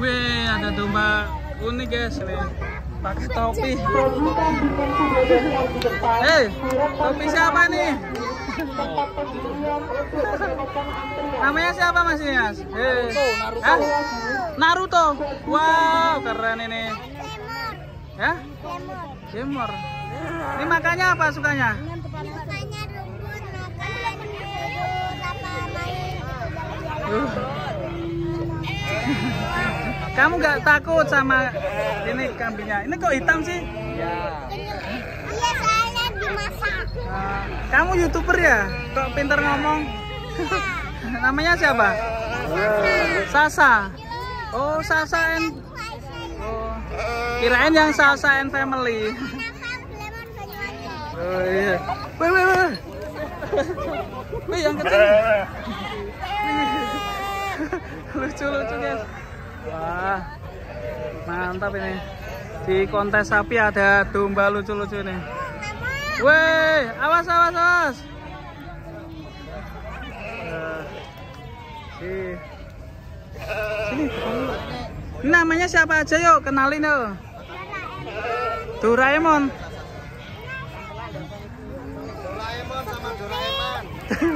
Wih, ada domba unik guys ini. Pakai topi. Hei, topi siapa nih? Namanya siapa Mas Ias? Hei, Naruto. Wow, keren ini. Ya? Lemur. Ini makannya apa sukanya? Makanya rumput, makan sayur, apa main. Kamu nggak takut sama ini kambingnya? Ini kok hitam sih? Iya, saya dimasak. Kamu YouTuber ya? Kok pinter ngomong? Namanya siapa? Sasa. Oh, Sasa and oh, kirain yang Sasa and Family. Oh iya. Wih. Wih, yang kecil. Lucu guys. Wah, mantap ini. Di kontes sapi ada domba lucu-lucu nih. Wih, awas. Sini. Ini namanya siapa aja yuk, kenalin yuk. Doraemon. Sama Doraemon.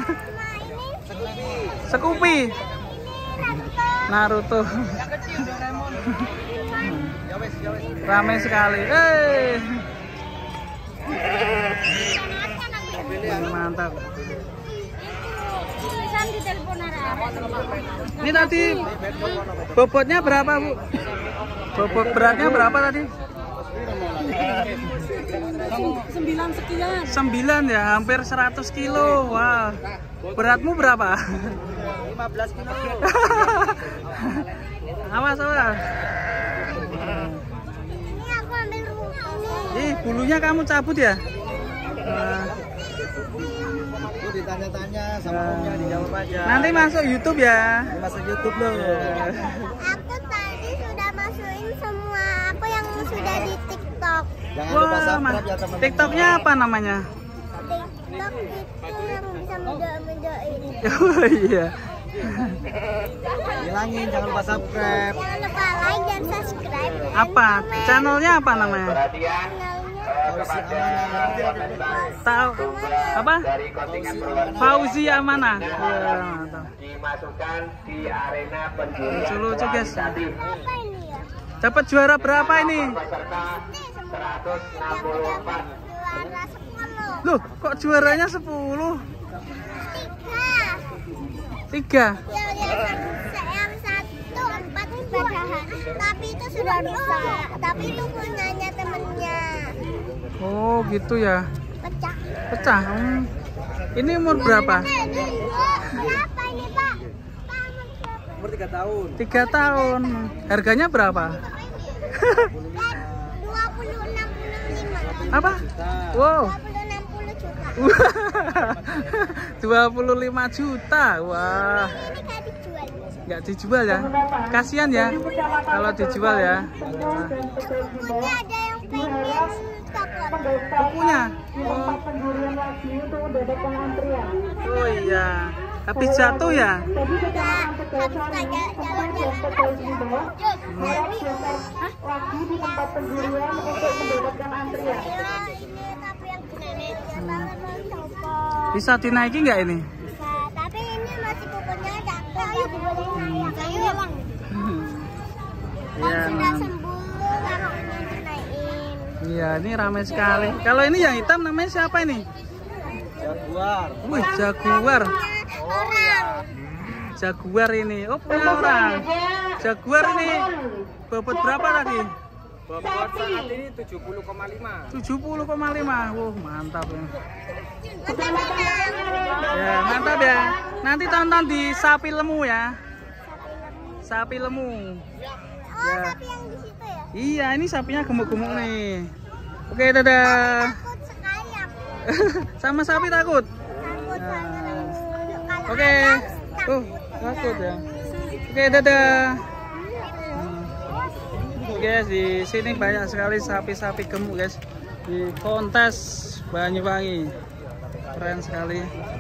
Scoopy. Naruto. Ramai sekali. Mantap. Ini tadi bobotnya berapa, Bu? Bobot beratnya berapa tadi? 9 sekian. 9 ya, hampir 100 kilo. Wah. Beratmu berapa? 15 kilo. Awas. Ini aku ambil rumput. Ih, bulunya kamu cabut ya? Itu ditanya-tanya sama omnya, dijawab aja. Nanti masuk YouTube ya. Masuk YouTube loh. Aku tadi sudah masukin semua aku yang sudah di TikTok. Jangan lupa Wah, subscribe ya teman-teman. TikToknya apa namanya? TikTok itu yang bisa muda-mudain. Oh iya. Bilangin jangan lupa subscribe. Jangan lupa like dan subscribe. Apa? Channelnya apa namanya? Tahu apa? Fauzi Amanah. Ya, mantap. Dimasukkan di arena penjurian. Lucu guys. Apa ini ya? Dapat juara berapa ini? Peserta 164. Juara 10. Loh, kok juaranya 10? 3. Yang satu 4 sepadahan. Tapi itu sudah rusak. Tapi itu punyanya temennya. Oh, gitu ya. Pecah. Ini umur berapa? Berapa ini, Pak? Umur 3 tahun. 3 tahun. Harganya berapa? 20-65. Apa? Wow. 20-60 juta. 25 juta. Wah. Ini nggak dijual. Nggak dijual ya? Kasihan ya kalau dijual ya. Bukunya ada yang pengen coklat. Bukunya. Oh iya. Habis jatuh ya? Habis jalan-jalan lagi di tempat penjurian untuk mendapatkan antrian. Ini tapi yang gede banget mau coba. Bisa dinaiki nggak ini? Bisa, tapi ini masih kukunya cakep. Ayo diboleh naik. Iya. Sudah sembuh kalau ini dinaikin. Iya, ini ramai sekali. Kalau ini yang hitam namanya siapa ini? Jaguar. Wih, jaguar. Orang. Jaguar ini. Oh, punya orang. Jaguar ini bobot berapa tadi? Bobot saat ini 70,5. 70,5. Wah, mantap ya. Ya, mantap ya. Nanti tonton di Sapi Lemu ya. Sapi Lemu. Oh, sapi yang di situ ya? Iya, ini sapinya gemuk-gemuk nih. Oke, dadah. Takut sekali aku. Sama sapi takut? Takut banget. Kalau Oke. Takut ya. Oke, dadah. Guys, di sini banyak sekali sapi-sapi gemuk guys. Di kontes Banyuwangi. Keren sekali.